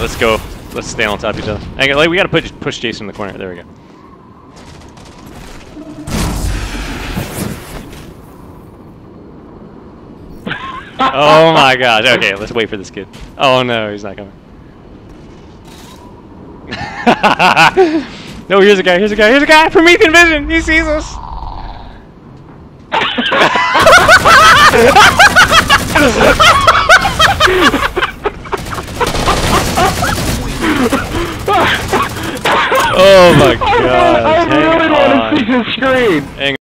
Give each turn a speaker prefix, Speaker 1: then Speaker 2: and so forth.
Speaker 1: let's go. Let's stay on top of each other. Like, we gotta push Jason in the corner. There we go. Oh my gosh. Okay, let's wait for this kid. Oh no, he's not coming. No, here's a guy, here's a guy, here's a guy! Promethean vision! He sees us! Oh my god.
Speaker 2: I really want to see the screen!